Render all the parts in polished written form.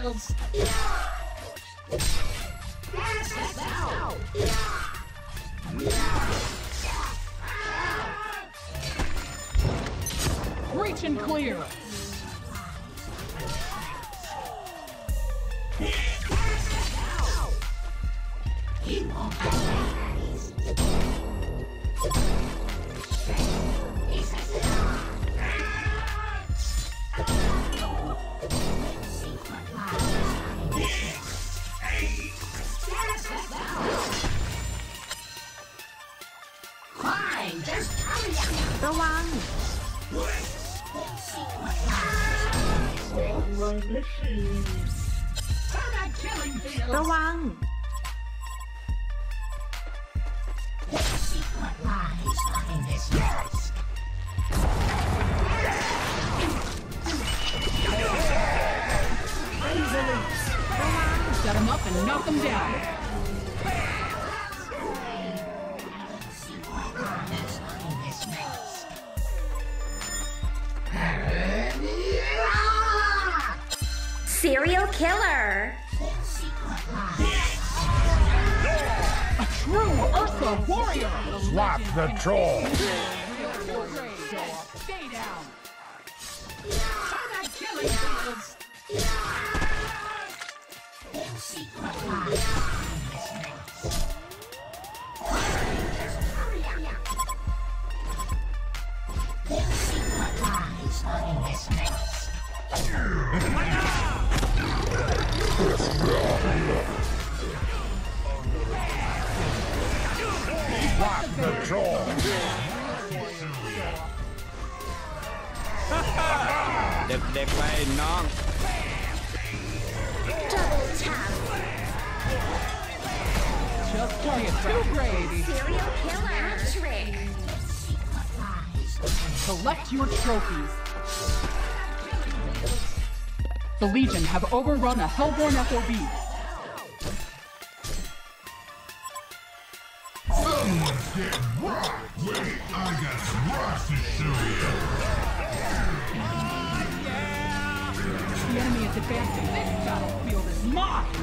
fields. Reach and clear. Fine, just hurry up. ระวัง Turn that killing field. ระวัง Secret lies behind this mask. Set him up and knock him down. Secret lies behind this mask. Serial killer. Secret lies. A true Ursa warrior. Swap the troll. Stay down. Turn that killing fields. Secret lies behind this mask. Just hurry up. Secret lies behind this mask. Swap the troll. เด็กๆไปน้อง Double tap. Just playing too brave. Serial killer. Trick. Secret lies behind Collect your trophies. The Legion have overrun a Hellborn FOB. Someone's getting rocked. Wait, I got some rocks to show you. The enemy is advancing. This battlefield is mine.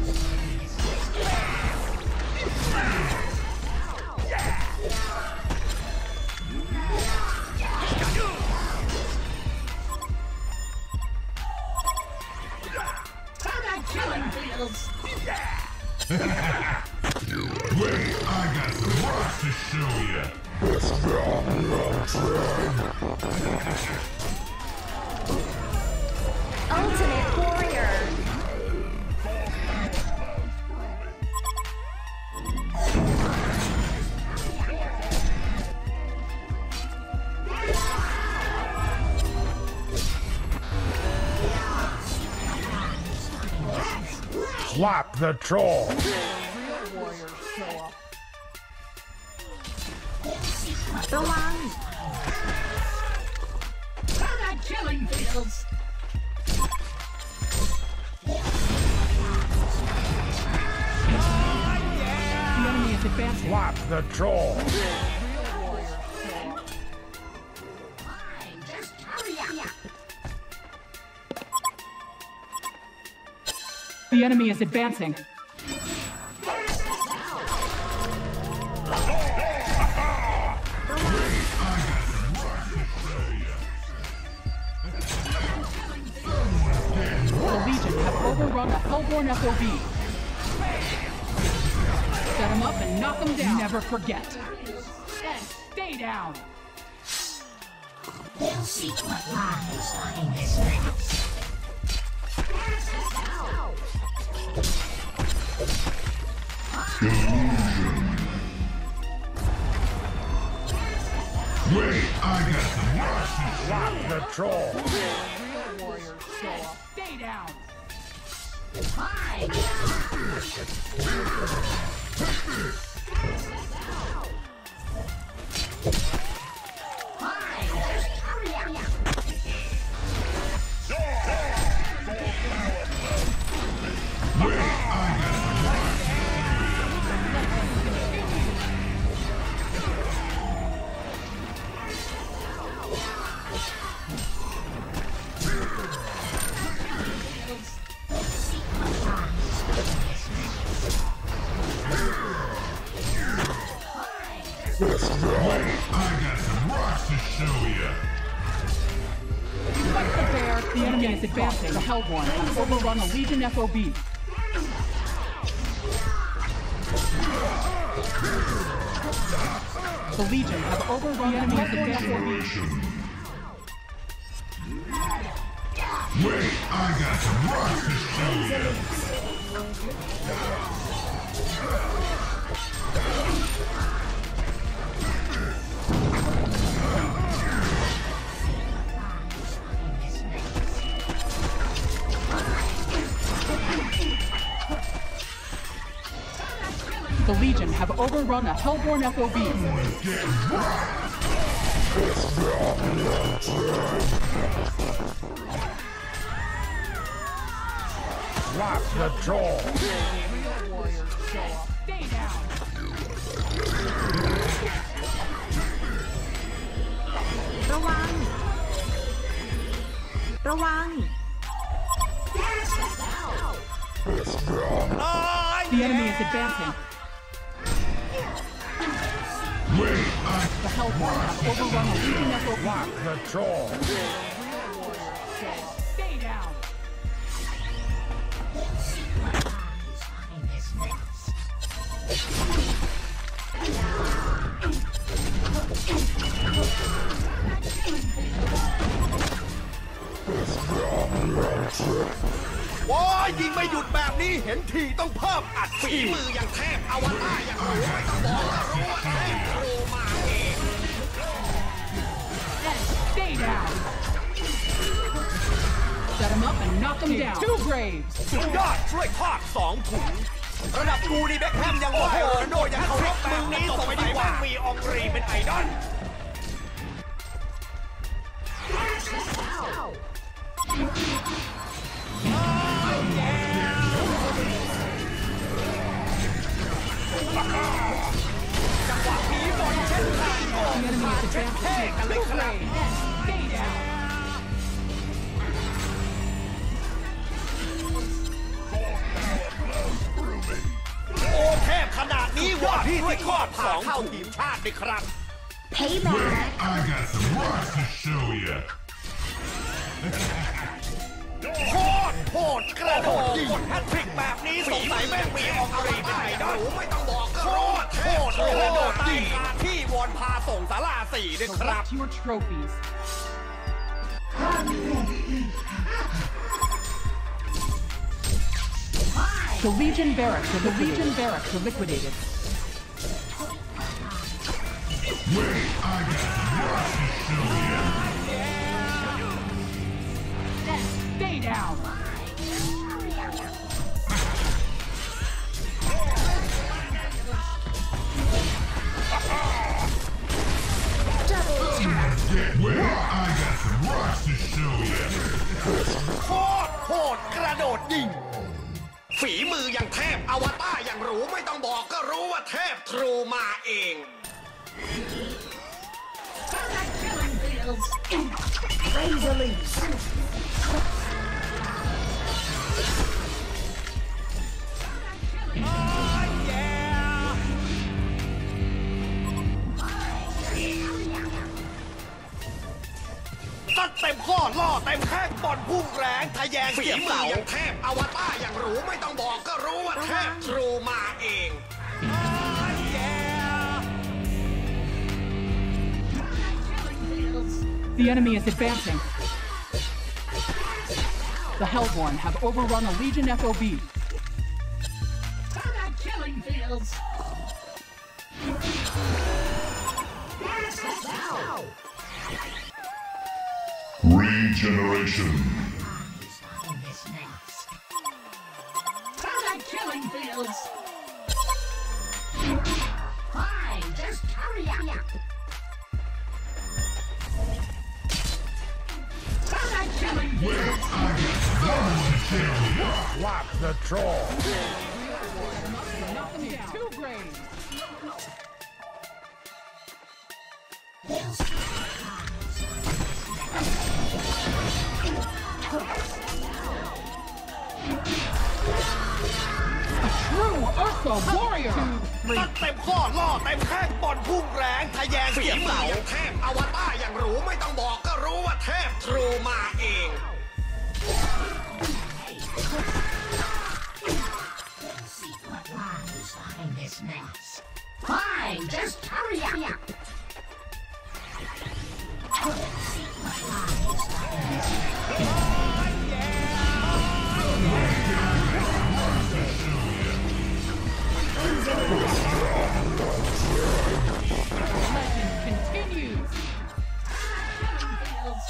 Turn that killing fields. Wait, I got some rocks to show you. Ultimate warrior. Swap the troll. Warriors show up. ระวัง Turn that killing fields. The enemy is advancing. Swap the troll. Fine, just hurry up. The enemy is advancing. The Legion have overrun a Hellborn FOB. Set him up and knock him down. Never forget. And stay down. Secret lies behind this mask. Wait, I got some rocks to swap the troll. Warriors show up. Stay down. Fine. Fine, just hurry up. Wait, I got some rocks. show ya. Fight the bear. The enemy is advancing. The Hellborn has overrun a Legion FOB. The Legion have overrun the enemy's Regeneration. Wait, I got some rocks to show ya. The Legion have overrun a Hellborn FOB. Lock the door. Stay down. ระวัง The enemy is advancing. Wait, The Hellborn have overrun a Legion FOB. Lock the door. Stay down. โอ้ยยิงไม่หยุดแบบนี้เห็นทีต้องเพิ่มอัดฝีมืออย่างเทพอวตารอย่างรู้ไม่ต้องบอกก็รู้ว่าเทพครูมาเอง Stay down. Set him up and knock him down. Two graves. สุดยอดช่วยทอด2 ถุงระดับกูนี่เบ็คแฮมยังไหวโดยยังเคารพมึงนี้ส่งไปดีกว่ามีองรีเป็นไอดอลจังหวะผีบอลเช่นกันโอ้ยมาเช่นเท่กันเลยครับ Stay down. โอ้เทพขนาดนี้ว่าที่ทอด2 เข้าทีมชาติด้วยครับ Payback I got some rocks to show ya. โคตรโหดกระโดดยิงกดแฮตทริกแบบนี้สงสัยแม่งมีออกรีเป็นไอดอลไม่ต้องบอกก็รู้ว่าโคตรกระโดดยิงที่วอนพาส่งสารา4ด้วยครับ Select your trophies. The Legion barracks are liquidated. Wait, I got some rocks to show ya. Stay down. double tap Wait, I got some rocks to show ya. โคตรโหดกระโดดยิงฝีมืออย่างเทพอวตารอย่างรู้ไม่ต้องบอกก็รู้ว่าเทพทรูมาเอง Killing fields. razor leaves ตัดเต็มข้อล่อเต็มแข้งบอลพุ่งแรงทะแยงฝีมืออย่างเทพอวตารอย่างรู้ไม่ต้องบอกก็รู้ว่าเทพทรูมาเอง The enemy is advancing. The Hellborn have overrun a Legion FOB. Combat killing fields. Regeneration. Combat killing fields. Fine, just hurry up. Combat killing fields. Lock the door. Knock them down. Two graves. A true earth Also warrior. ตัดเต็มข้อล่อเต็มแข้งบอลพุ่งแรงทะแยงเสียงเหล่าเทพอวตารอย่างรู้ไม่ต้องบอกก็รู้ว่าเทพทรูมาเอง What lies behind this mess? Fine, just hurry up. See what lies behind this mess. Legend continues. Killing fields.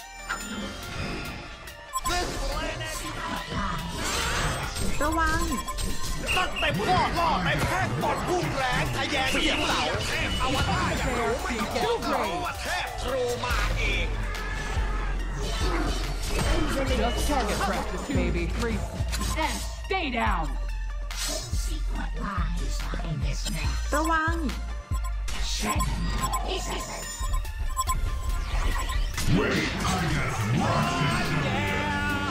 ระวังตัดเต็มข้อล่อเต็มแข้งบอลพุ่งแรงทะแยงเสียงเหล่าเทพอวตารอย่างรู้ไม่ต้องบอกก็รู้ว่าเทพทรูมาเอง Just target practice, baby. 3 and stay down. See what lies behind this mess. ระวัง Shred them to pieces. Wait, I got some rocks to show you.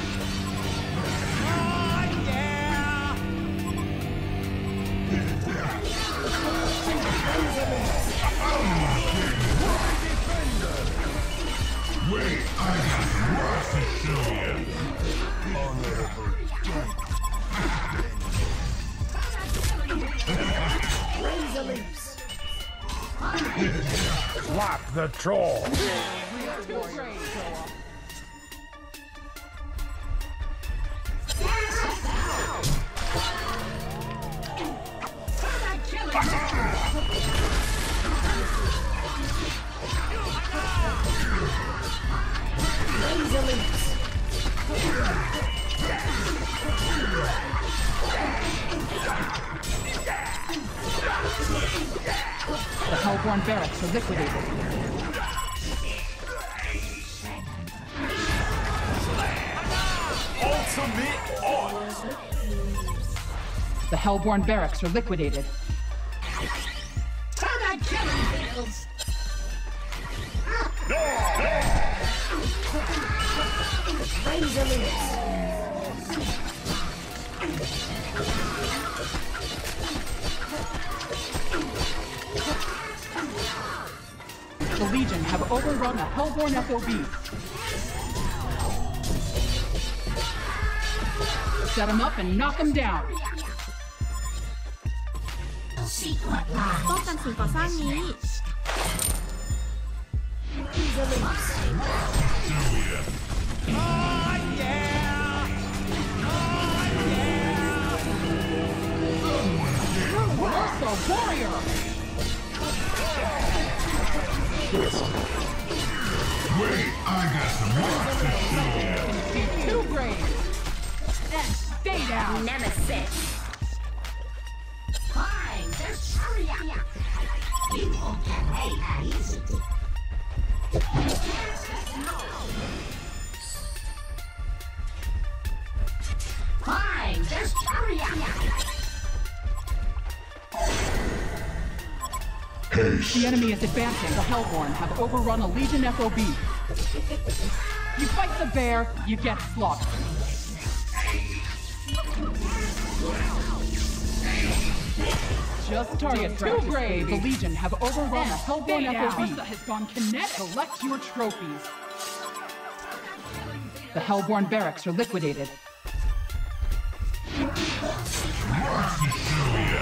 Wait, I got some rocks to show you. Razor leaps. Slap the troll. Too great. Razor leaps. The Hellborn barracks are liquidated. The Hellborn barracks are liquidated. For the killing fields. Razor leaps. The Legion have overrun a Hellborn FOB. Set him up and knock him down. See what ป้อง lies กันสิ่งก่อสร้างนี้ Razor leaps. Also warrior. Wait, I got some rocks to show you. Too great. And stay down. Nemesis. Fine, just hurry up. You won't get away that easy. Fine, just hurry up. The enemy is advancing. The Hellborn have overrun a Legion FOB. You fight the bear, you get slaughtered. Just target too brave. The Legion have overrun a Hellborn FOB. Ursa has gone kinetic. Collect your trophies. The Hellborn barracks are liquidated. Rocks to show you.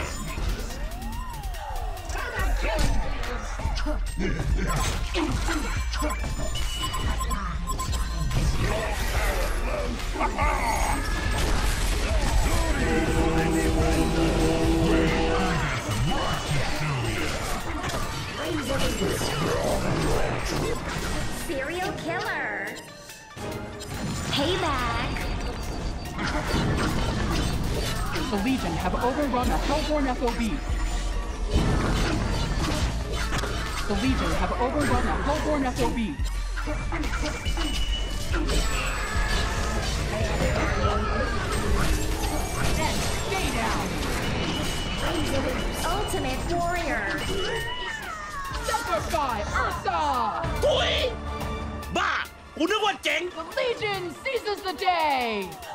Serial killer. Payback. The Legion have overrun a Hellborn FOB. The Legion have overrun a Hellborn FOB. And stay down. Ultimate warrior. Sacrifice Ursa! ทุยบ้า กูนึกว่าเจ๋ง The Legion seizes the day!